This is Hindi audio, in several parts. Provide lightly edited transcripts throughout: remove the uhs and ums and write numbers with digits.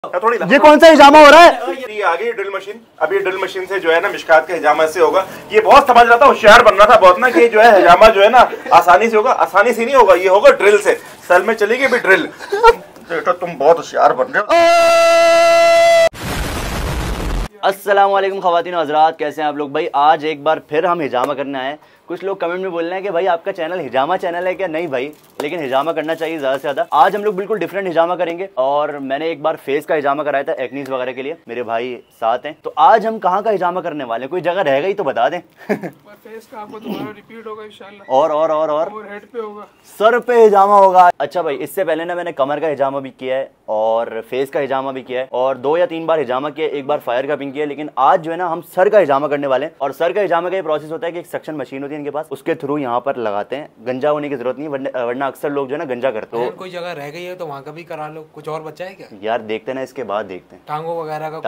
ये कौन सा हिजामा हो रहा है? ये आ गई ड्रिल मशीन। अभी ड्रिल मशीन से जो है ना मिशकात का हिजामा से होगा। ये बहुत समझ रहा था, होशियार बन रहा था बहुत ना कि जो है हिजामा जो है ना आसानी से होगा। आसानी से नहीं होगा, ये होगा ड्रिल से। सल में चलेगी भी ड्रिल। बेटा तुम बहुत होशियार बन रहे हो। अस्सलाम वालेकुम ख़वातीन और हज़रात, कैसे हैं आप लोग भाई? आज एक बार फिर हम हिजामा करने आए। कुछ लोग कमेंट में बोल रहे हैं कि भाई आपका चैनल हिजामा चैनल है क्या? नहीं भाई, लेकिन हिजामा करना चाहिए ज़्यादा से ज़्यादा। आज हम लोग बिल्कुल डिफरेंट हिजामा करेंगे और मैंने एक बार फेस का हिजामा कराया था एक्नीज वगैरह के लिए। मेरे भाई साथ हैं, तो आज हम कहाँ का हिजामा करने वाले हैं? कोई जगह रह गई तो बता दें। फेस का आपको दोबारा रिपीट होगा इंशाल्लाह। और हेड पे होगा, सर पे हिजामा होगा। अच्छा भाई, इससे पहले ना मैंने कमर का हिजामा भी किया है और फेस का हिजामा भी किया है और 2 या 3 बार हिजामा किया, एक बार फायर का पिंग किया। लेकिन आज जो है ना हम सर का हिजामा करने वाले हैं। और सर का हिजामा का ये प्रोसेस होता है कि एक सक्शन मशीन होती है इनके पास, उसके थ्रू यहाँ पर लगाते हैं। गंजा होने की जरूरत नहीं, वरना अक्सर लोग जो है ना गंजा करते हैं। कोई जगह रह गई है तो वहाँ का भी करा लो। कुछ और बचा है क्या यार? देखते ना, इसके बाद देखते हैं। टांगों वगैरह का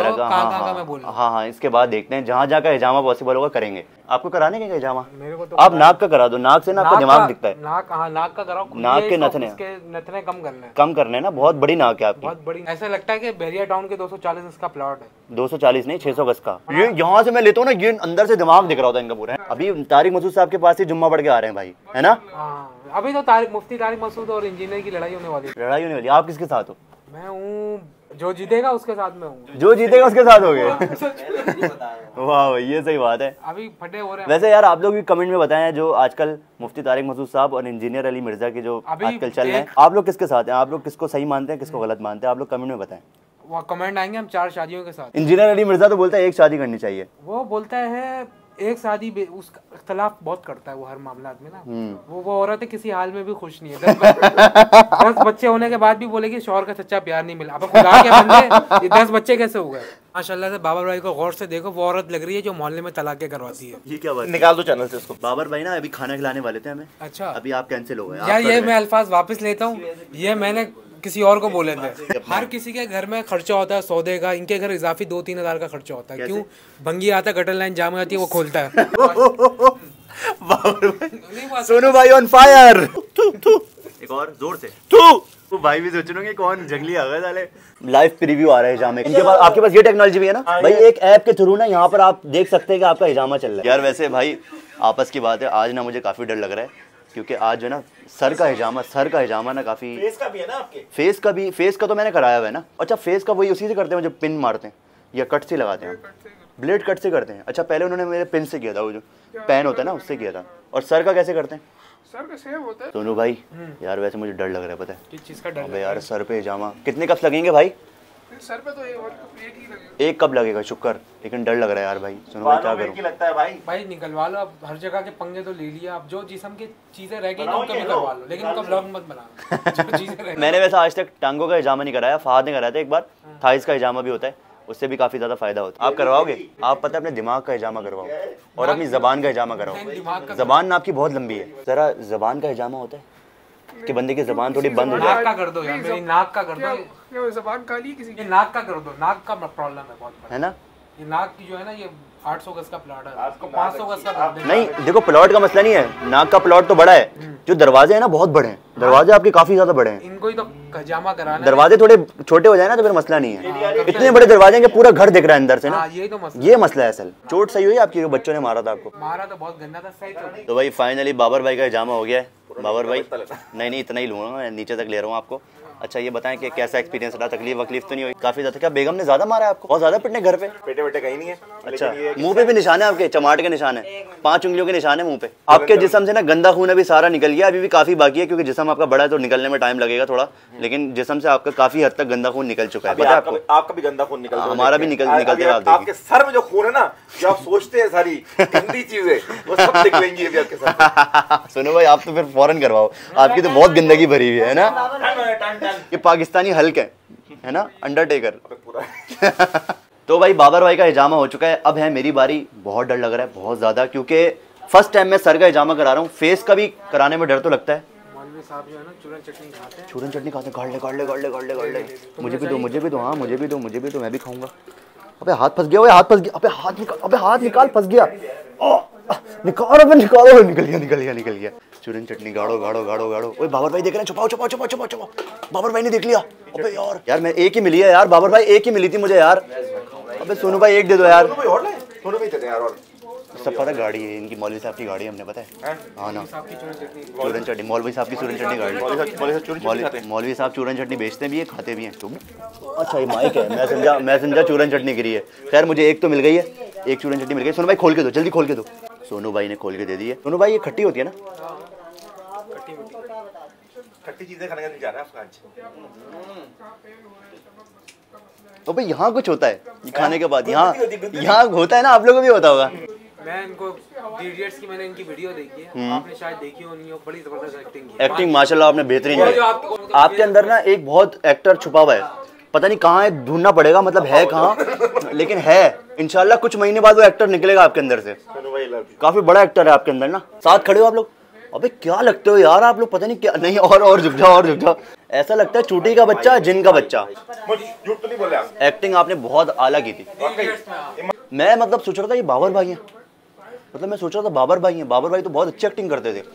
हाँ, इसके बाद देखते हैं। जहाँ जहाँ का हिजामा पॉसिबल होगा करेंगे। आपको कराने का हिजामा? मेरे को तो आप नाक का करा दो, नाक से ना आपका दिमाग दिखता है। नाक का कराओ। नाक के नथने कम करने ना, बहुत बड़ी नाक है आपकी, बहुत बड़ी। ऐसा लगता है कि बैरिया टाउन के 240 इसका प्लॉट है। 240 नहीं, 600 गज का। ये यहाँ से मैं लेता हूँ ना, ये अंदर से दिमाग दिख रहा होता है इनका पूरा। अभी तारिक मसूद साहब के पास ही जुम्मा पढ़ के आ रहे हैं भाई, है ना? अभी तो मुफ्ती तारिक मसूद और इंजीनियर की लड़ाई होने वाली। आप किसके साथ हो? मैं हूँ, जो जीतेगा उसके साथ में हूँ। जो जीतेगा उसके साथ हो गए। वाह भाई, ये सही बात है। अभी फटे हो रहे हैं। वैसे यार आप लोग भी कमेंट में बताएं, जो आजकल मुफ्ती तारिक मसूद साहब और इंजीनियर अली मिर्जा के जो आजकल चल रहे हैं, आप लोग किसके साथ हैं? आप लोग किसको सही मानते हैं, किसको गलत मानते हैं? आप लोग कमेंट में बताएं। वो कमेंट आएंगे हम 4 शादियों के साथ। इंजीनियर अली मिर्जा तो बोलता है एक शादी करनी चाहिए। वो बोलता है एक शादी, उसका इख्तलाफ बहुत करता है वो हर मामला में ना। वो औरत किसी हाल में भी खुश नहीं है। 10 बच्चे होने के बाद भी बोलेगी शौहर का सच्चा प्यार नहीं मिला। अब खुदा के बंदे, ये 10 बच्चे कैसे हो गए? माशाल्लाह से बाबर भाई को गौर से देखो, वो औरत लग रही है जो मोहल्ले में तलाक़ें करवाती है। ये क्या बात? निकाल दो चैनल से इसको। बाबर भाई ना अभी खाना खिलाने वाले थे हमें। अच्छा, अभी आप कैंसिल हो गए यार। ये मैं अल्फाज वापस लेता हूँ, ये मैंने किसी और को बोले थे। हर किसी के घर में खर्चा होता है सौदे का, इनके घर इजाफी 2-3 हज़ार का खर्चा होता है। क्यों? भंगी आता है, गटर लाइन जाम हो जाती है, वो खोलता है। सोनू भाई ऑन फायर। एक और जोर से तो भाई भी सोच रहे होंगे कौन जंगली आ गए साले। लाइव प्रीव्यू आ रहा है हिजामे। इनके पास, आपके पास ये टेक्नोलॉजी भी है ना भाई? एक ऐप के थ्रू ना यहाँ पर आप देख सकते हैं कि आपका हिजामा चल रहा है। यार वैसे भाई आपस की बात है, आज ना मुझे काफी डर लग रहा है क्योंकि आज जो है ना सर का हिजामा ना काफी। फेस का भी है ना आपके? फेस का तो मैंने कराया हुआ है ना। अच्छा, फेस का वही उसी से करते हैं जब पिन मारते हैं या कट से लगाते हैं? ब्लेड कट से करते हैं। अच्छा, पहले उन्होंने मेरे पिन से किया था, वो जो पेन होता है ना उससे किया था। और सर का कैसे करते हैं? सर का सेम होता है। सोनू भाई यार वैसे मुझे डर लग रहा है, पता है किस चीज का डर? अबे यार सर पे हिजामा कितने कप लगेंगे भाई? सर पे तो एक ही लगेगा। एक कप लगेगा, शुक्र। लेकिन डर लग रहा है यार भाई। सुनो भाई, क्या करूं? लगता है भाई निकलवा लो। अब हर जगह के पंगे तो ले लिया। अब जो जिस्म की चीजें रह गई ना उनका भी करवा लो, लेकिन उनका ब्लॉग मत बनाना। मैंने वैसे आज तक टांगों का हिजामा नहीं कराया, फहद ने कराया था एक बार। थाइस का हिजामा भी होता है, उससे भी काफी ज्यादा फायदा होता है। आप करवाओगे? आप पता है अपने दिमाग का हिजामा करवाओ और अपनी जबान का हिजामा करवाओ। जबान ना आपकी बहुत लंबी है, जरा जबान का हिजामा होता है कि बंदे की जबान थोड़ी बंद हो जाए। नाक का कर दो यार, मेरी नाक का कर दो। ये जबान काली किसी की, नाक का कर दो। नाक का प्रॉब्लम है बहुत बड़ा, है ना? ये नाक की जो है ना, ये 800 गज का प्लॉट है, आपको 500 गज का कर देना। नहीं देखो, प्लॉट का मसला नहीं है, नाक का प्लॉट तो बड़ा है। जो दरवाजे हैं ना बहुत बड़े हैं, दरवाजे आपके काफी ज्यादा बड़े हैं। इनको ही तो हिजामा कराना। दरवाजे थोड़े छोटे हो जाए ना तो फिर मसला नहीं है। इतने बड़े दरवाजे हैं कि पूरा घर दिख रहा है अंदर से ना। ये मसला है असल। चोट सही हुई आपकी? बच्चों ने मारा था आपको? मारा तो बहुत गंदा था, सही। तो भाई फाइनली बाबर भाई का हिजामा हो गया है। बाबर भाई नहीं इतना ही लूंगा मैं, नीचे तक ले रहा हूँ आपको। अच्छा ये बताएं कि कैसा एक्सपीरियंस रहा? तकलीफ तो नहीं हुई? काफी ज्यादा। क्या बेगम ने ज्यादा मारा है आपको? बहुत ज्यादा पिटने घर पे? पेटे कहीं नहीं है। अच्छा, मुंह पे भी निशान है आपके? चमाट के निशान है, 5 उंगलियों के निशान है मुंह पे। आपके जिस्म से ना गंदा खून अभी सारा निकल गया, अभी भी काफी बाकी है क्योंकि जिस्म आपका बड़ा है तो निकलने में टाइम लगेगा थोड़ा। लेकिन जिस्म से आपका काफी हद तक गंदा खून निकल चुका है। पता है आपको? आपका भी गंदा खून निकलता है, हमारा भी निकलते है। आपके सर में जो खून है ना, जो आप सोचते हैं सारी गंदी चीजें, वो सब निकलेंगी अभी आपके साथ। सुनो भाई, आप तो फिर फौरन करवाओ, आपकी तो बहुत गंदगी भरी हुई है ना। ये पाकिस्तानी हल्क है ना, अंडरटेकर। तो भाई बाबर भाई का हिजामा हो चुका है, अब है मेरी बारी। बहुत डर लग रहा है, बहुत ज्यादा, क्योंकि फर्स्ट टाइम मैं सर का हिजामा करा रहा हूँ। फेस का भी कराने में डर तो लगता है। मौलवी साहब जो है ना चूरन चटनी खाते हैं। चूरन चटनी खाते हैं? गाड़ ले। मुझे भी दो, हाँ मुझे भी दो, मैं भी खाऊंगा। अबे हाथ फंस गया, हाथ फंस गया। अबे हाथ निकाल, फंस गया। निकालो, निकल गया। चूरन चटनी गाड़ो गाड़ो गाड़ो गाड़ो। ओए बाबर भाई देख रहे हैं, छुपाओ छुपाओ छुपाओ छुपाओ छुपाओ। बाबर भाई ने देख लिया। अबे यार मैं एक ही मिली है यार, बाबर भाई एक ही मिली थी मुझे यार। अबे सोनू भाई एक दे दो यार। सोनू भाई दे दे यार। और सब पता गाड़ी है इनकी, मौलवी साहब की गाड़ी है, हमने पता है। हाँ ना, चूरन चटनी मौलवी साहब की चूरन चटनी गाड़ी। मौलवी साहब चूरन चटनी बेचते भी है, खाते भी हैं। अच्छा ये माइक है, मैं समझा चूरन चटनी गिरी है। खैर मुझे एक तो मिल गई है, एक चूरन चटनी मिल गई। सोनू भाई खोल के दो, जल्दी खोल के दो। सोनू भाई ने खोल के दे दी है। सोनू भाई ये खट्टी होती है ना? खट्टी चीजें खाने का नहीं जा रहा है आपका आज। तो भाई यहाँ कुछ होता है खाने के बाद, यहाँ होता है ना, आप लोगों को भी होता होगा। मैं इनको इडियट्स की मैंने इनकी वीडियो देखी है, आपने शायद देखी हो नहीं हो, बड़ी जबरदस्त एक्टिंग की। एक्टिंग माशाल्लाह आपने बेहतरीन की। आपके अंदर ना एक बहुत एक्टर छुपा हुआ है, पता नहीं कहाँ है, ढूंढना पड़ेगा, मतलब है कहाँ, लेकिन है। इंशाल्लाह कुछ महीने बाद वो एक्टर निकलेगा आपके अंदर से। काफी बड़ा एक्टर है आपके अंदर ना। साथ खड़े हो आप लोग। अबे क्या लगते हो यार आप लोग, पता नहीं क्या। नहीं और झुक जाओ और झुक जाओ। ऐसा लगता है चूटी का बच्चा, जिन का बच्चा। झूठ तो नहीं बोले आप। एक्टिंग आपने बहुत आला की थी। मैं मतलब सोच रहा था ये बाबर भाई हैं, मतलब मैं सोच रहा था बाबर भाई हैं। बाबर भाई तो बहुत अच्छी एक्टिंग करते थे।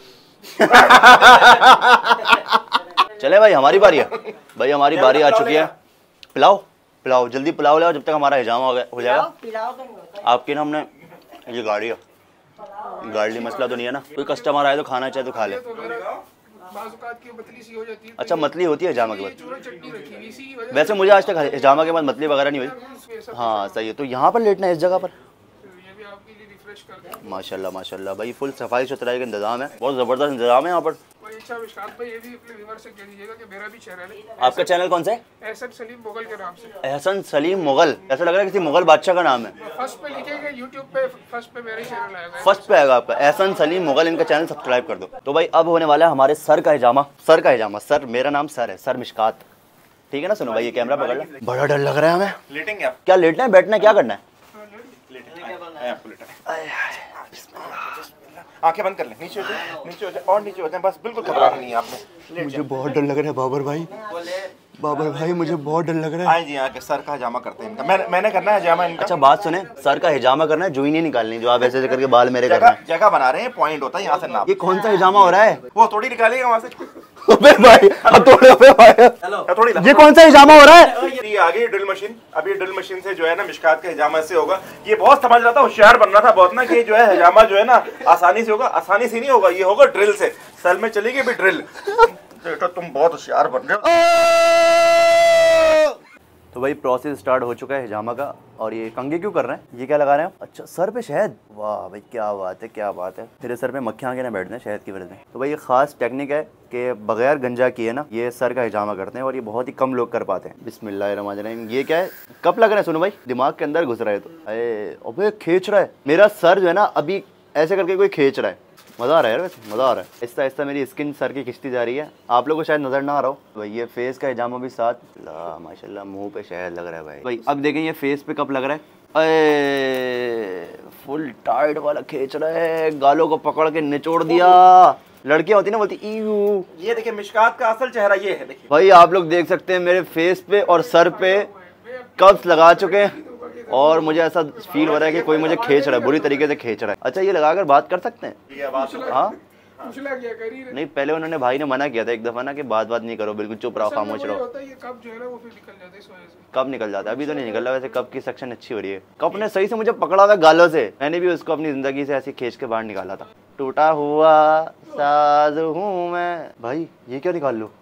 चले भाई हमारी बारी है, भाई हमारी बारी आ चुकी है। पिलाओ पिलाओ जल्दी पिलाओ ले, जब तक हमारा हिजामा हो जाएगा। आपके ना हमने ये गाड़ी है, गाड़ी मसला तो नहीं है ना? कोई कस्टमर आए तो खाना चाहे तो खा ले। अच्छा मतली होती है हिजामा के बाद? वैसे मुझे आज तक हिजामा के बाद मतली वगैरह नहीं हुई। हाँ सही है। तो यहाँ पर लेटना है इस जगह पर? माशाल्लाह माशाल्लाह भाई, फुल सफाई सुथराई का इंतजाम है, बहुत जबरदस्त इंतजाम है यहाँ पर। आपका चैनल कौन सा है? एहसन सलीम मुगल के नाम से। एहसन सलीम मुगल, ऐसा लग रहा है किसी मुगल बादशाह का नाम है। फर्स्ट पे लिखेगा यूट्यूब पे, फर्स्ट पे मेरा चैनल आएगा, फर्स्ट पे आएगा आपका एहसन सलीम मुगल। इनका चैनल सब्सक्राइब कर दो। तो भाई अब होने वाला है हमारे सर का हिजामा। सर का हिजामा, सर मेरा नाम सर है, सर मिशकात, ठीक है ना? सुनो भाई ये कैमरा पकड़ लो। बड़ा डर लग रहा है हमें। लेटेंगे आप? क्या लेटना है, बैठना है, क्या करना है? आंखें बंद कर ले, नीचे हो जाए, नीचे हो जाए और नीचे हो जाए, बस बिल्कुल घबराना नहीं है आपने। मुझे बहुत डर लग रहा है बाबर भाई, बाबर भाई मुझे बहुत डर लग रहा है। हाँ जी, आके सर का हिजामा करते हैं इनका। मैंने करना है हिजामा इनका। अच्छा बात सुने, सर का हिजामा करना है, जुई नहीं निकालनी, जो आप ऐसे करके बाल मेरे करना है। जगह बना रहे हैं, पॉइंट होता है यहाँ से नाप। ये कौन सा हिजामा हो रहा है? वो थोड़ी निकालिएगा वहाँ से। अबे भाई थोड़ी ये कौन सा हिजामा हो रहा है? ये आ गई ड्रिल मशीन। अब ये ड्रिल मशीन से जो है ना मिशकात का हिजामा ऐसे होगा। ये बहुत समझ रहा था, होशियार बन रहा था बहुत ना, कि जो है हिजामा जो है ना आसानी से होगा। आसानी से नहीं होगा, ये होगा ड्रिल से। सल में चलेगी भी ड्रिल। बेटा तुम बहुत होशियार बन रहे हो। तो भाई प्रोसेस स्टार्ट हो चुका है हिजामा का। और ये कंघे क्यों कर रहे हैं, ये क्या लगा रहे हैं? अच्छा सर पे शहद, वाह भाई क्या बात है क्या बात है। तेरे सर पे मक्खियाँ आके ना बैठने शहद की वजह से। तो भाई ये खास टेक्निक है कि बगैर गंजा किए ना ये सर का हिजामा करते हैं, और ये बहुत ही कम लोग कर पाते हैं। बिस्मिल्लाहिर्रहमानिर्रहीम। ये क्या है, कप लग रहा है? सुनो भाई दिमाग के अंदर घुस रहा है तो। अबे खींच रहा है मेरा सर जो है ना, अभी ऐसे करके कोई खींच रहा है। मज़ा आ रहा है यार, वैसे मज़ा आ रहा है। आहिस्ता आहिस्ता मेरी स्किन सर की खिंचती जा रही है, आप लोगों को शायद नज़र ना आ रहा हो। भाई ये फेस का हिजामा भी साथ, ला माशाल्लाह मुंह पे शहद लग रहा है भाई। अब देखें ये फेस पे कब लग रहा है। फुल टाइट वाला खींच रहा है, गालों को पकड़ के निचोड़ दिया। लड़कियां होती ना बोलती ईयू। ये देखिए मिशकात का असल चेहरा ये है, देखिए भाई आप लोग देख सकते हैं मेरे फेस पे और सर पे कब्स लगा चुके हैं, और मुझे ऐसा फील हो रहा है कि कोई मुझे खींच रहा है, बुरी तरीके से खींच रहा है। अच्छा ये लगाकर बात कर सकते हैं? हाँ नहीं, पहले उन्होंने भाई ने मना किया था एक दफा ना कि बात नहीं करो, बिल्कुल चुप रहो, खामोश रहो। कब निकल जाता है? अभी तो नहीं निकल रहा। वैसे कब की सेक्शन अच्छी हो रही है। कब ने सही से मुझे पकड़ा था गालों से, मैंने भी उसको अपनी जिंदगी से ऐसे खींच के बाहर निकाला था। टूटा हुआ साज हूँ मैं। भाई ये क्या निकाल लो,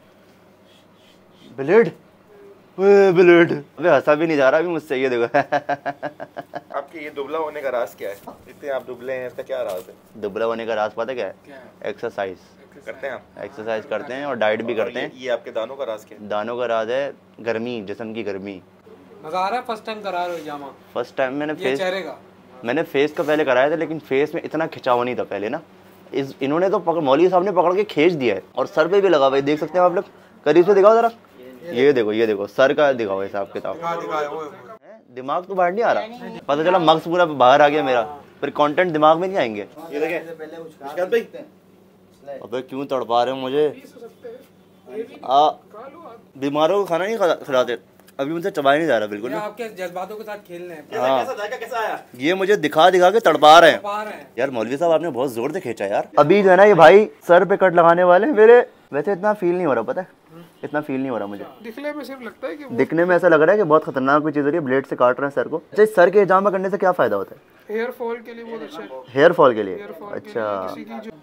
ब्लेड? ब्लेड। अबे हंसा भी नहीं जा रहा अभी मुझसे, ये देखो। आपके ये दुबला होने का राज क्या है? इतने आप दुबले हैं, इसका क्या राज है? दुबला होने का राज पता क्या है? एक्सरसाइज करते हैं आप? एक्सरसाइज करते हैं और डाइट भी करते हैं। ये आपके दानों का राज क्या है? दानों का राज है गर्मी, जिस्म की गर्मी। मजा आ रहा है फर्स्ट टाइम करा रहे हो हिजामा? फर्स्ट टाइम मैंने फेस का पहले कराया था, लेकिन फेस में इतना खिंचाव नहीं था पहले ना। इन्होंने तो मौलवी साहब ने पकड़ के खींच दिया है, और सर पे भी लगा हुआ है, देख सकते हैं आप लोग। करीब से दिखाओ जरा, ये देखो सर का दिखाओ हिसाब किताब। दिमाग तो बाहर नहीं आ रहा, पता चला मग्स पूरा बाहर आ गया मेरा, फिर कंटेंट दिमाग में नहीं आएंगे। ये देखें अबे क्यों तड़पा रहे हो मुझे? बीमारों को खाना नहीं खिलाते। अभी मुझसे चबाया नहीं जा रहा बिल्कुल। आपके जज्बातों के साथ खेलने हैं। कैसा आया? ये मुझे दिखा दिखा के तड़पा रहे हैं यार। मौलवी साहब आपने बहुत जोर से खींचा यार। अभी जो है ना ये भाई सर पे कट लगाने वाले मेरे। वैसे इतना फील नहीं हो रहा, पता है इतना फील नहीं हो रहा मुझे। दिखने में सिर्फ लगता है कि दिखने में ऐसा लग रहा है कि बहुत खतरनाक कोई चीज हो रही है। ब्लेड से काट रहे हैं सर को। अच्छा इस सर के हिजामा करने से क्या फायदा होता है? हेयर फॉल के लिए बहुत अच्छा है। हेयर फॉल के लिए? अच्छा अच्छा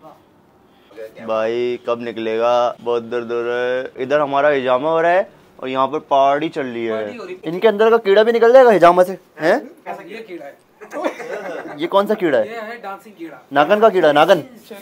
भाई कब निकलेगा? बहुत दर्द हो रहा है। इधर हमारा हिजामा हो रहा है और यहाँ पर पार्टी चल रही है। इनके अंदर का कीड़ा भी निकल जाएगा हिजामा से हैं? ये कीड़ा है। ये कौन सा कीड़ा है? ये है डांसिंग कीड़ा। नागन का कीड़ा? नागन?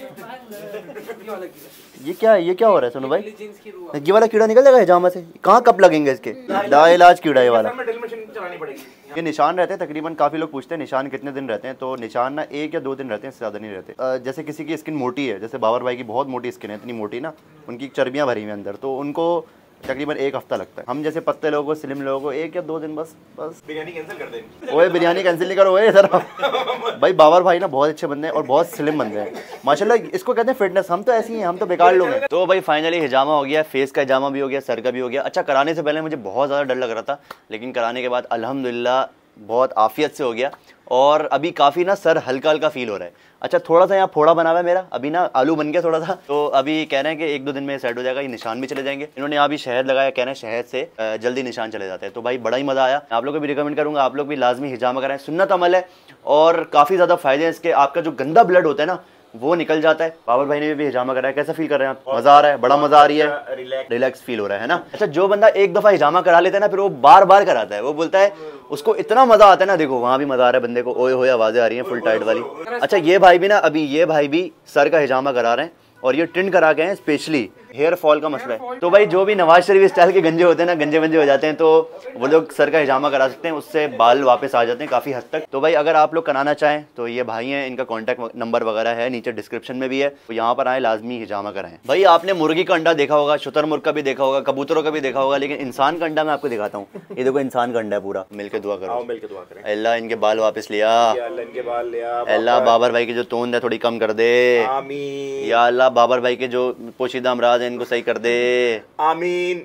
ये वाला कीड़ा। ये क्या हो रहा है सोनू भाई? ये वाला कीड़ा निकल जाएगा हिजामा से? कहाँ कब लगेंगे इसके? लाइलाज कीड़ा ये वाला। ड्रिल मशीन चलानी पड़ेगी। ये निशान रहते हैं तकरीबन। काफी लोग पूछते हैं निशान कितने दिन रहते हैं, तो निशान ना 1 या 2 दिन रहते हैं, इससे ज्यादा नहीं रहते। जैसे किसी की स्किन मोटी है, जैसे बाबर भाई की बहुत मोटी स्किन है, इतनी मोटी ना उनकी चर्बियां भरी हुई हैं अंदर, तो उनको तकरीबन 1 हफ्ता लगता है। हम जैसे पत्ते लोगों को, स्लिम लोगों को 1 या 2 दिन बस। बिरयानी कैंसिल कर देंगे। ओए बिरयानी कैंसिल नहीं करो ओए इधर। भाई बाबर भाई ना बहुत अच्छे बंदे हैं और बहुत स्लिम बंदे हैं माशाल्लाह। इसको कहते हैं फिटनेस। हम तो ऐसे ही हैं, हम तो बेकार लोग हैं। तो भाई फाइनली हिजामा हो गया, फेस का हिजामा भी हो गया, सर का भी हो गया। अच्छा कराने से पहले मुझे बहुत ज़्यादा डर लग रहा था, लेकिन कराने के बाद अल्हम्दुलिल्लाह बहुत आफियत से हो गया और अभी काफ़ी ना सर हल्का हल्का फील हो रहा है। अच्छा थोड़ा सा यहाँ फोड़ा बना हुआ है मेरा, अभी ना आलू बन गया थोड़ा सा, तो अभी कह रहे हैं कि 1-2 दिन में सेट हो जाएगा, ये निशान भी चले जाएंगे। इन्होंने यहाँ भी शहद लगाया, कह रहे हैं शहद से जल्दी निशान चले जाते हैं। तो भाई बड़ा ही मज़ा आया। आप लोग को भी रिकमेंड करूँगा, आप लोग भी लाजमी हिजामा कराएं, सुन्नत अमल है और काफ़ी ज़्यादा फ़ायदे हैं इसके। आपका जो गंदा ब्लड होता है ना वो निकल जाता है। बाबर भाई ने भी हिजामा कराया, कैसा फील कर रहे हैं आप? मज़ा आ रहा है? बड़ा मज़ा आ रही है, रिलैक्स फील हो रहा है ना? अच्छा जो बंदा एक दफ़ा हिजामा करा लेता है ना फिर वो बार बार कराता है, वो बोलता है उसको इतना मज़ा आता है ना। देखो वहाँ भी मज़ा आ रहा है बंदे को, ओए होए आवाज़ें आ रही हैं फुल टाइट वाली। अच्छा ये भाई भी ना, अभी ये भाई भी सर का हिजामा करा रहे हैं और ये टिंड करा के हैं स्पेशली। हेयर फॉल का मसला है, तो भाई जो भी नवाज शरीफ स्टाइल के गंजे होते हैं ना, गंजे वंजे हो जाते हैं, तो वो लोग सर का हिजामा करा सकते हैं, उससे बाल वापस आ जाते हैं काफ़ी हद तक। तो भाई अगर आप लोग कराना चाहें तो ये भाई हैं, इनका कॉन्टैक्ट नंबर वगैरह है नीचे डिस्क्रिप्शन में भी है, तो यहाँ पर आए लाजमी हिजामा कराएं। भाई आपने मुर्गी का अंडा देखा होगा, शुतुरमुर्ग का भी देखा होगा, कबूतरों का भी देखा होगा, लेकिन इंसान का अंडा मैं आपको दिखाता हूँ। ये देखो इंसान का अंडा है पूरा। मिलकर दुआ करो, मिलकर दुआ करें। अल्लाह इनके बाल वापस लिया, इनके बाल लिया। अल्लाह बाबर भाई की जो तोंद है थोड़ी कम कर दे, आमीन। या अल्लाह बाबर भाई के जो पोशीदा अमराज है इनको सही कर दे, आमीन।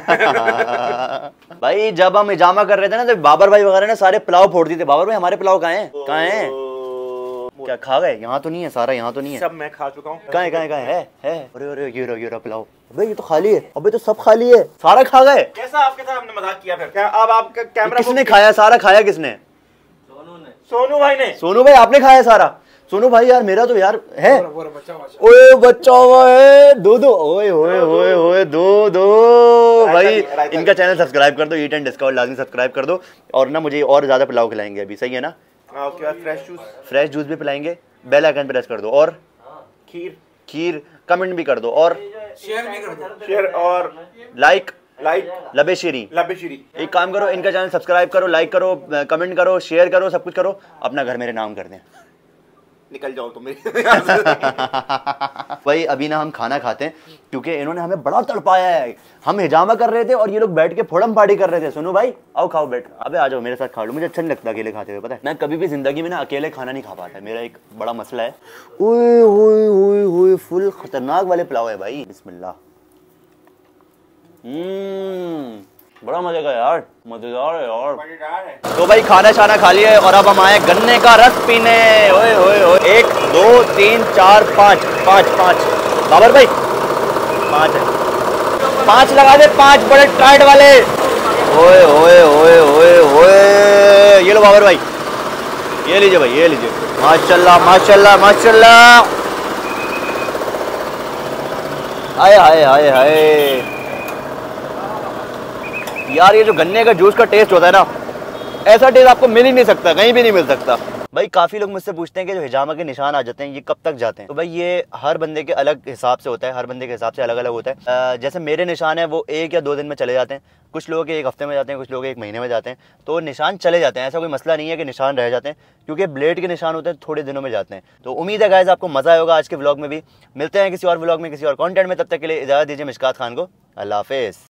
भाई जब हम हिजामा कर रहे थे ना तो बाबर भाई वगैरह ने सारे पुलाव फोड़ दिए थे। बाबर भाई हमारे पुलाव कहाँ हैं? कहाँ हैं? क्या खा गए? यहाँ तो नहीं है सारा, यहाँ तो नहीं है। सब मैं खा चुका हूँ। कहाँ है? कहाँ है? अरे अरे ये रहा पुलाव। अबे ये तो खाली है। अबे तो सब खाली है, सारा खा गए। कैसा आपके साथ हमने मजाक किया? फिर क्या अब आपका कैमरा किसने खाया? सारा खाया किसने? सोनू भाई ने। सोनू भाई आपने खाया सारा? सोनू भाई यार मेरा तो यार है। ओए बच्चा हुआ है दो। ओए होए होए होए दो भाई। इनका चैनल सब्सक्राइब कर दो, ईट एंड डिस्कवर लाजमी सब्सक्राइब कर दो। और ना मुझे और ज्यादा पुलाव खिलाएंगे अभी, सही है ना? उसके बाद फ्रेश जूस भी पिलाएंगे। बेल आइकन प्रेस कर दो और खीर कमेंट भी कर दो और शेयर और लाइक लबे शीरी। एक काम करो, इनका चैनल सब्सक्राइब करो, लाइक करो, कमेंट करो, शेयर करो, सब कुछ करो, अपना घर मेरे नाम कर दें। निकल जाओ तुम भाई अभी ना हम खाना खाते हैं क्योंकि इन्होंने हमें बड़ा तड़पाया है। हम हिजामा कर रहे थे और ये लोग बैठ के फोड़म पार्टी कर रहे थे। सुनो भाई आओ खाओ, बैठ। अबे आ जाओ मेरे साथ खा लो, मुझे अच्छा नहीं लगता अकेले खाते हुए। पता है मैं कभी भी जिंदगी में ना अकेले खाना नहीं खा पाता, मेरा एक बड़ा मसला है। ओए होए होए होए फुल खतरनाक वाले पुलाव है भाई। बिस्मिल्लाह। बड़ा मजे का यार, मजेदार है यार। तो भाई खाना शाना खा लिया है और अब हम आए गन्ने का रस पीने। ओए होए होए 1 2 3 4 5 बाबर भाई 5 है, 5 लगा दे, 5 बड़े टाइट वाले। ओए होए होए होए होए ये लो बाबर भाई, ये लीजिए भाई, ये लीजिए। माशाल्लाह माशाल्लाह माशाल्लाह। हाय हाय हाय हाय यार, ये जो गन्ने का जूस का टेस्ट होता है ना, ऐसा टेस्ट आपको मिल ही नहीं सकता, कहीं भी नहीं मिल सकता। भाई काफी लोग मुझसे पूछते हैं कि जो हिजामा के निशान आ जाते हैं ये कब तक जाते हैं। तो भाई ये हर बंदे के अलग हिसाब से होता है, हर बंदे के हिसाब से अलग अलग होता है। जैसे मेरे निशान है वो 1 या 2 दिन में चले जाते हैं, कुछ लोग 1 हफ्ते में जाते हैं, कुछ लोग 1 महीने में जाते हैं। तो निशान चले जाते हैं, ऐसा कोई मसला नहीं है कि निशान रह जाते हैं, क्योंकि ब्लेड के निशान होते हैं थोड़े दिनों में जाते हैं। तो उम्मीद है गाइस आपको मजा आएगा आज के व्लॉग में भी। मिलते हैं किसी और व्लॉग में किसी और कॉन्टेंट में, तब तक के लिए इजाजत दीजिए मिशकात खान को। अल्लाह हाफिज़।